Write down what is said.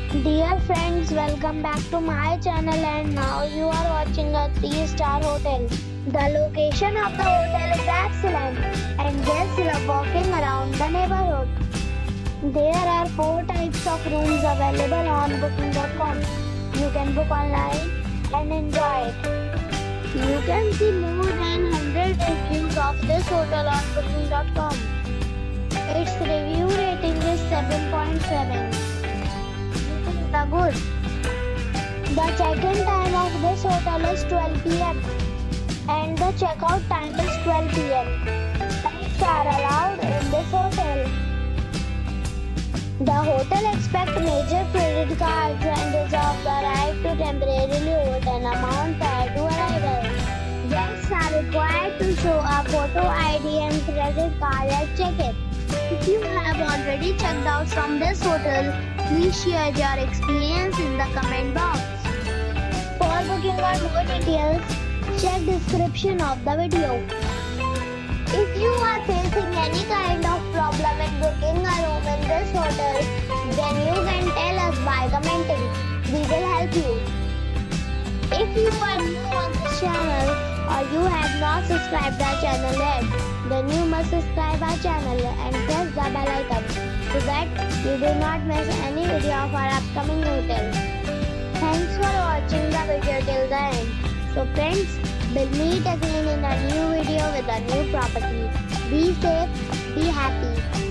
Dear friends, welcome back to my channel and now you are watching a 3-star hotel. The location of the hotel is excellent and guests love walking around the neighborhood. There are 4 types of rooms available on booking.com. You can book online and enjoy it. You can see more than 100 reviews of this hotel on booking.com. Its review rating is 7.7. The good. The check-in time of this hotel is 12 p.m. and the check-out time is 12 p.m. Pets are allowed in this hotel. The hotel accepts major credit cards and reserves the right to temporarily hold an amount prior to arrival. Guests are required to show a photo ID and credit card at check-in. If you have already checked out from this hotel, please share your experience in the comment box. For booking or more details, check description of the video. If you are facing any kind of problem in booking a room in this hotel, then you can tell us by commenting. We will help you. If you are new on this channel or you have not subscribed our channel yet, then you must subscribe our channel and press the bell icon so that you do not miss any video of our upcoming hotel. Thanks for watching the video till the end. So friends, we'll meet again in a new video with a new property. Be safe, be happy.